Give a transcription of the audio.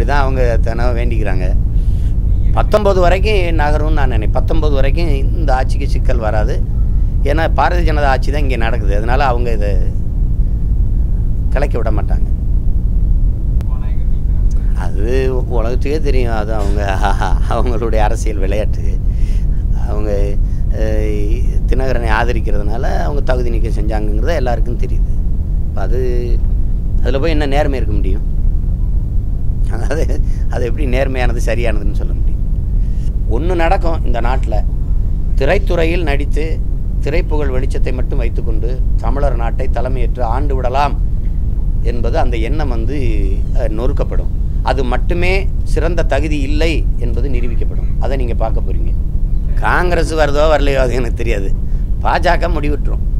தான் அவங்க தினம் வேண்டிக்கிறாங்க. 19 வரைக்கும் நகரும்னு நான் நினைக்கிறேன். 19 வரைக்கும் இந்த ஆட்சிக்கு சிக்கல் வராது. ஏன்னா பாரதிய ஜனதா ஆட்சி தான் இங்கே நடக்குது. அதனால் அவங்க இதை கலைக்க விட மாட்டாங்க. அது உலகத்துக்கே தெரியும். அது அவங்களுடைய அரசியல் விளையாட்டு. அவங்க தினகரனை ஆதரிக்கிறதுனால அவங்க தகுதி நீக்கம் செஞ்சாங்கங்கிறத எல்லாருக்கும் தெரியுது. அதில் போய் என்ன நேர்மை இருக்க முடியும்? அது எப்படி நேர்மையானது சரியானதுன்னு சொல்ல முடியும்? ஒன்று நடக்கும் இந்த நாட்டில். திரைத்துறையில் நடித்து திரைப்புகழ் வெளிச்சத்தை மட்டும் வைத்துக்கொண்டு தமிழர் நாட்டை தலைமையேற்று ஆண்டு விடலாம் என்பது அந்த எண்ணம் நொறுக்கப்படும். அது மட்டுமே சிறந்த தகுதி இல்லை என்பது நிரூபிக்கப்படும். அதை நீங்கள் பார்க்க போகிறீங்க. காங்கிரஸ் வருதோ வரலையோ அது எனக்கு தெரியாது. பாஜக முடிவிட்டுரும்.